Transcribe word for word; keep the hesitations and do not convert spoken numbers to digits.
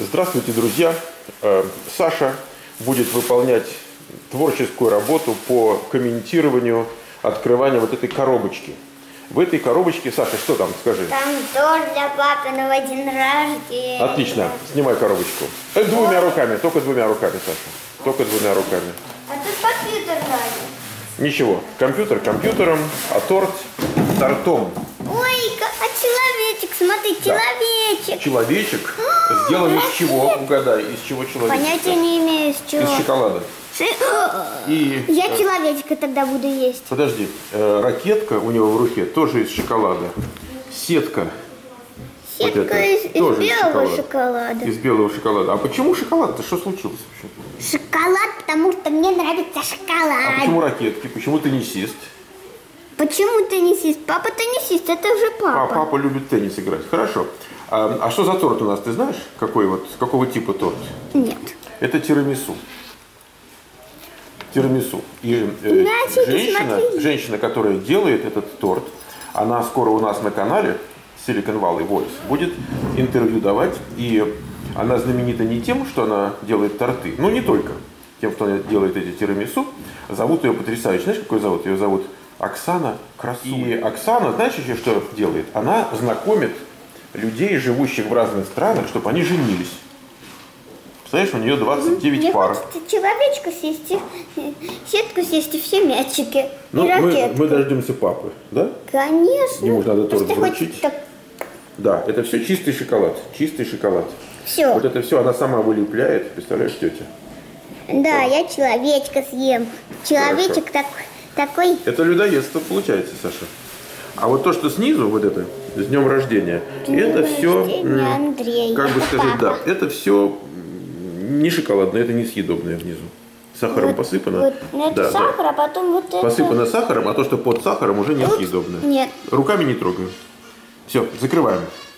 Здравствуйте, друзья! Саша будет выполнять творческую работу по комментированию открывания вот этой коробочки. В этой коробочке, Саша, что там, скажи? Там торт для папиного день рождения. Отлично, снимай коробочку. Э, двумя руками, только двумя руками, Саша. Только двумя руками. А тут компьютер сзади. Ничего, компьютер компьютером, а торт тортом. Ой, а человечек, смотри, Да. человечек. Человечек сделан из чего? Угадай, из чего человечек? Понятия не имею, с чего. Из шоколада. Ши- И, Я э, человечка тогда буду есть. Подожди, э, ракетка у него в руке тоже из шоколада. Сетка. вот Сетка эта из, из тоже из белого шоколада. шоколада. Из белого шоколада. А почему шоколад-то? Что случилось вообще? Шоколад, потому что мне нравится шоколад. А почему ракетки? Почему теннисист? Почему теннисист? Папа теннисист, это же А папа. папа любит теннис играть. Хорошо. А, а что за торт у нас, ты знаешь? Какой вот, какого типа торт? Нет. Это тирамису. Тирамису. И э, Значит, женщина, смотри. женщина, которая делает этот торт, она скоро у нас на канале Silicon Valley Voice будет интервью давать. И она знаменита не тем, что она делает торты, но не только тем, что она делает эти тирамису. Зовут ее потрясающе. Знаешь, какой зовут? Ее зовут Оксана Красуля. И Оксана, знаешь еще, что делает? Она знакомит людей, живущих в разных странах, чтобы они женились. Представляешь, у нее двадцать девять Мне пар. хочется человечку съесть, и- сетку съесть и все мячики. Ну, и мы, ракетку. мы дождемся папы, да? Конечно. Ему же надо торт Просто вручить. хочется так. Да, это все чистый шоколад. Чистый шоколад. Все. Вот это все она сама вылепляет, представляешь, тетя? Да, я человечка съем. Человечек так, такой. Это людоедство получается, Саша. А вот то, что снизу, вот это, с днем рождения, Днем это все, рождения, Андрей, как бы это сказать, папа. да, это все не шоколадное, это несъедобное внизу. Сахаром Вот, посыпано. вот, ну, это Да, да. сахар, а потом вот это. Посыпано сахаром, а то, что под сахаром, уже несъедобное. Нет. Руками не трогаем. Все, закрываем.